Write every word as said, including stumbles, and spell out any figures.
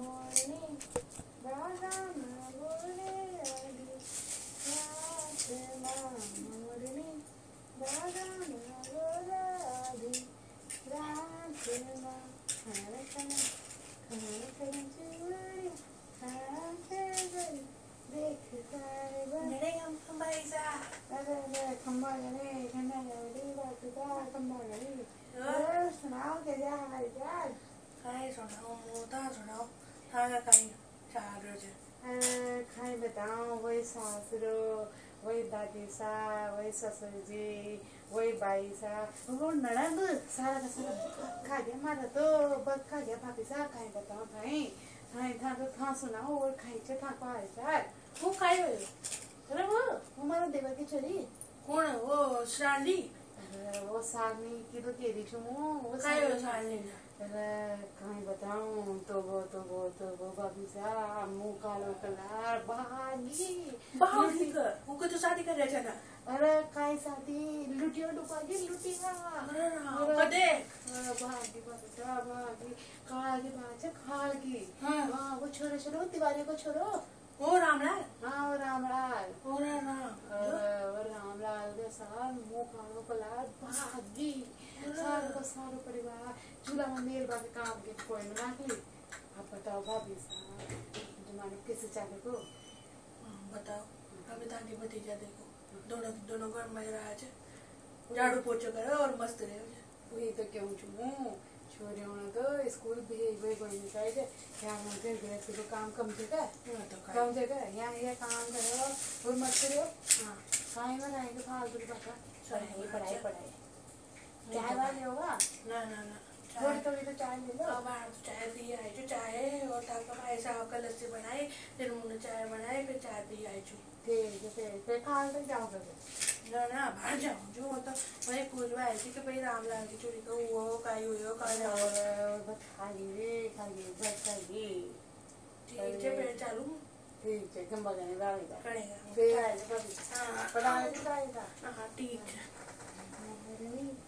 मोरनी दादा माँ बोले आदि रात माँ मोरनी दादा माँ बोले आदि रात माँ खाना खाना खाना खाना चुरी खाना गई देख सारे बने हम खम्बाइसा अरे अरे खम्बा गए खम्बा गए बात का खम्बा गए और सुनाओ कैसे हमारे यार खाए सुनाओ मोटा सुनाओ थाना खाई चार रोज खाए बताओ वही सासुरो वही दादी सा वही ससुर जी वही बाई सा वो नड़ंग सारा का सारा खा गया मारा तो बस खा गया भाभी सा खाए बताओ खाए खाए था तो था सुनाओ और खाई चे था को आए यार वो खाई हो अरे वो हमारा देवर की छोरी कौन वो श्राली वो सागनी की तो केरी छुमो वो खाई हो श्राली अरे कहीं बताऊं तो वो तो वो तो वो भाभी सा मुंह कालो कलार भागी भागी कर वो को तो शादी कर रहे थे ना अरे काई शादी लुटियो डुबागी लुटिया अरे कदे भागी भागी सा भागी काल की बात है काल की हाँ हाँ वो छोरो छोरो तिवारी को छोरो वो रामलाल हाँ वो रामलाल वो राम वो रामलाल के साथ मुंह कालो कलार भागी सारे को सारो परिवार चूल्हा में मेल बाकी काम के कोई ना की आप बताओ भाभी साहब तुम्हारे किसे चाहे को बताओ अभी ताकि भतीजा देखो दोनों दोनों घर में रहा है झाड़ू पोछा करे और मस्त रहे वही तो क्यों चुमू छोरे होना तो स्कूल भेज भेज कोई नहीं चाहिए क्या मुझे गृहस्थी को काम कम जगह कम जगह यहाँ ये काम करो और मत करो हाँ कहीं में रहेंगे फालतू की बात पढ़ाई पढ़ाई पढ़ाई चाय वाले होगा ना ना ना थोड़ी थोड़ी तो चाय ले लो अब बाहर तो चाय दी आई जो चाय और ताका भाई साहब का लस्सी बनाई फिर मुझे चाय बनाई फिर चाय दी आई जो ठीक है फिर खाल तक जाओ कर ना ना बाहर जाऊँ जो तो वही पूछवा आई थी कि भाई रामलाल की चोरी को वो काई हुई हो कहाँ जाओ बस खाइए रे खाइए बस खाइए ठीक है फिर चालू ठीक है कम बगने वाला करेगा फिर आएगा कभी हाँ पढ़ाने की आएगा हाँ ठीक है